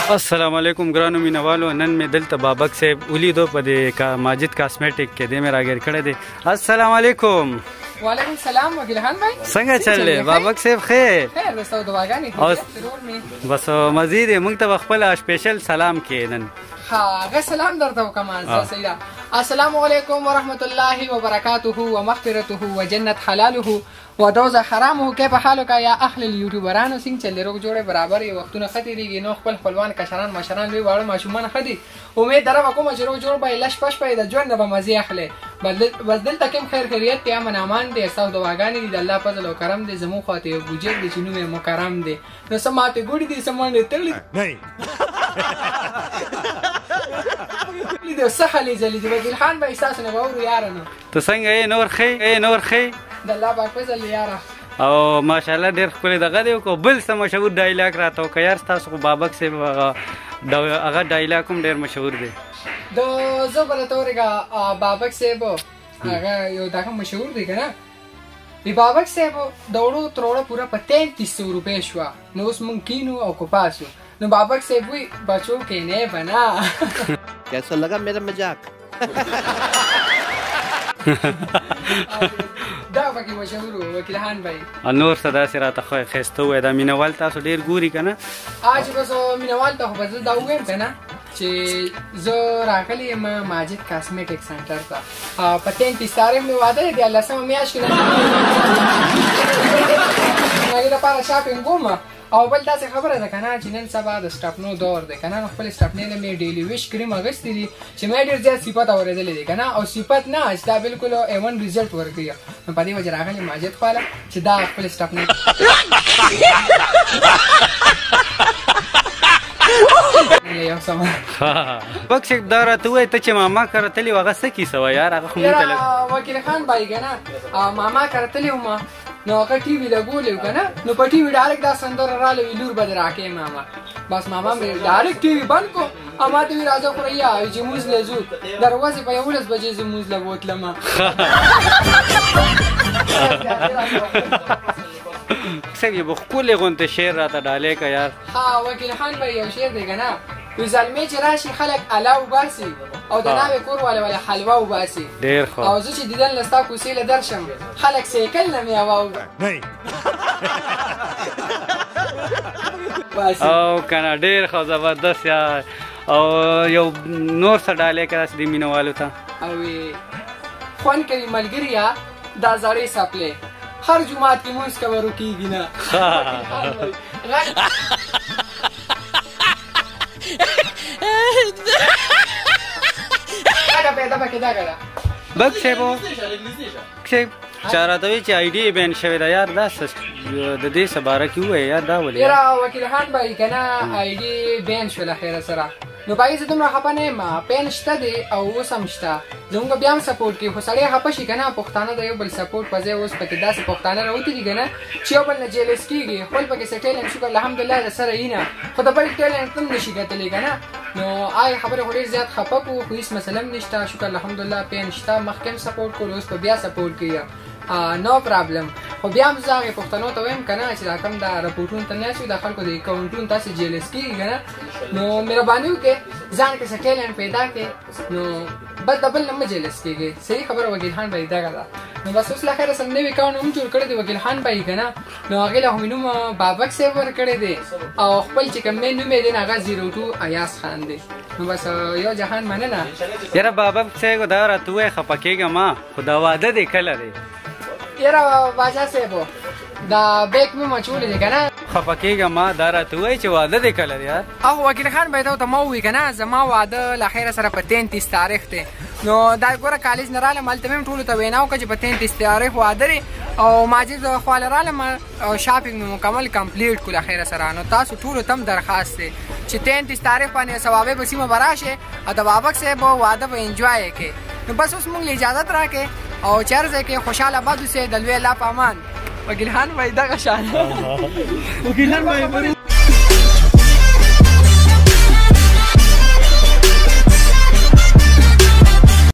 السلام علیکم ګرانو مینوالو، نن مې دلته بابک صاحب ولیدو په دې ماجد کاسمیټک کې دې مې راګیر کړی دی. السلام علیکم. وعلیکم السلام وکیلان بھائی، څنګه چل دی بابک صاحب؟ خیر خیر رسو دواګانې ضرور می بس مزید موږ ته خپل سپیشل سلام کې نن ها سلام درته وکم. سیدا السلام علیکم ورحمت الله وبرکاته ومغفرته وجنت حلاله ودوز حرامه. کیف حالک یا اهل اليوټیوبرانو؟ څنګه چل روغ جوړه برابر یو وختونه ختی دیږي نو خپل خپلوان کشران مشران وی واړه ماشومان خدي. امید درم کوم چې روغ جوړ به لش پش په د ژوند به مزه اخلي. بدل تکم خیر خیریت ته امن امان دي. ساو دواګانی دي، الله فضل او کرم دي. زمو خاطر ګوجر دي چې نو مکرم دي. نو سماته ګوډي دي سمانه تړلې نه لیدو سخلی زلی دی. وکیل خان به احساس نه باور یارانو. ته څنګه یې نور خې نور خې د الله پاک فضل یاره او ماشاءالله ډېر ښکلی دغه دی. کو بل څه مشهور ډایلاګ راته وکړه یار. ستاسو خو بابک صاحب هغه ډایلاګ هم ډېر مشهور دی. د زه به درته ورېږه بابک صاحب هغه یو دغه مشهور دی که نه. بابک صاحب دوړو تروړه پوره په 3300 روپۍ شوه. نو اوس مونږ کینو او کوپاسو. نو بابک صاحب وی بچو کہنے بنا کیسا لگا میرا مذاق؟ دا پکې مشهور وکیلان بھائی. نور څه داسې راته ښایسته ووایه. دا مینوال تاسو ډېر ګوري که نه؟ آج بس مینوال ته خو به زه دا ووایم که نه چې زه راغلی یم ماجد کاسمیټک سنټر ته. په 33 تاریخ مې واده دی، 18مه میاشت کې هغې دپاره شاپینګ کوم. او بل داسې خبره ده که نه چې نن سبا د سټپنو دور دی که نه. نو خپل سټپنې له مې ډیلي ویش کریم اخیستی دي چې مې ډېر زیات صفت اورېدلی دی که نه. او صفت نه چې دا بالکل A1 ریزلټ ورکوي. نو په دې وجه راغلی ماجد خواله چې دا خپل سټپنې بک صاحب دا راته ووایه ته چې ماما کره تلې وه هغه څه کیسه وه یار؟ هغه خو مونږ ته وکیل خان بھائی که نه ماما کره تلې وم نو هغه ټي وي لګولی و که نه. نو په ټي وي ډایرکټ دا سندره راغله وي لور به دې راکوې ماما. بس ماما مې ډایرکټ ټي وي بند کړو او ما ته وي راځه خوریا چې مونځ له ځو. دروازې په 11 بجې زه مونځ له بوتلم. صاحب یو ښکلی غوندې شعر راته ډالۍ که یار. ها وکیل خان بھائی یو شعر دی که نه. وی زلمی چې راشي خلک اله وباسي او د ناوې کور والا ولا حلوه وباسي. ډېر ښه. او زه چې دیدن له ستا کوڅې له درشم خلک سیکل نه مې هوا وباسي. او که نه ډېر ښه زبردست یار. او یو نور څه ډالۍ که داسې د مینهوالو ته؟ او خوند کوي ملګريه دا زړې سپلې هر جومات کې مونځ کوه روکېږي نه. بک صاحب چا راته وایي چې آی ډي بین شوې ده یار. دا د دې څه باره کې ووایه یار. دا ولې یاره وکیل خان بھائی که نه آی ډي بین شوله خیره سره. نو باقي زه دومره خفه نه یم. پین شته دی او اوس هم شته. زموږ بیا هم سپورټ کوي. خو سړی خفه شي که نه پښتانه د یو بل سپورټ په ځای اوس پکې داسې پښتانه راوتي دي که نه چې یو بل نه جیلس کېږي. خپل پکې څه ټیلنټ شکر الحمدلله د سره یي نه خو د بل ټیلنټ هم نشي ګټلی که نه. نو آی خبرې خو ډېر زیات خفه کړو خو هېڅ مسله هم نشته. شکر الحمدلله پین شته. مخکې هم سپورټ کړو اوس په بیا سپورټ کوي. نو پرابلم. خو بیا هم زه هغې پښتنو ته وایم که نه چې دا کوم دا رپورټونو ته نه شوي د خلکو د اکاونټونو تاسې جیلس کېږي که نه. نو مهرباني وکړئ ځان کې څه ټیلنټ پیدا کړئ نو بل د بل نه مه جیلس کېږئ. صحیح خبره وکیل خان بھائی دغه ده. نو بس اوس له خیره سم نوي اکاونټ هم جوړ کړی دی وکیل خان بھائی که نه. نو هغې له خو مې نوم بابک صاحب ورکړی دی او خپل چې کوم مې نوم یې دی نو هغه 02 ایاز خان دی. نو بس یو جهان مننه. یاره بابک صاحب دا راته ووایه خفه کېږه ما خو دا واده دی کله دی؟ یاره باچا صاحب دا بیک مې مچولی دی که نه. خفه کېږه ما دا راته ووایه چې واده دی کله دی یار؟ او وکیل خان بھائی ته ما ووایي که نه زما واده له خیره سره په 33 تاریخ دی. نو دا ګوره کالج نه رالم هلته مې هم ټولو ته وینا وکړه چې په 33 تاریخ واده دی او ماجد خواله رالم او شاپینګ مې مکمل کمپلیټ کړو له خیره سره. نو تاسو ټولو ته هم درخواست دی چې 33 تاریخ باندې ثوابې په سیمه به راشئ او د بابک صاحب واده به انجوای یې کړئ. نو بس اوس مونږ له اجازت راکړئ او چرځئ کې خوشحاله آباد اوسئ. د لوی الله په امان. وکیل خان بھائی دغه شان وکیل خان بھائی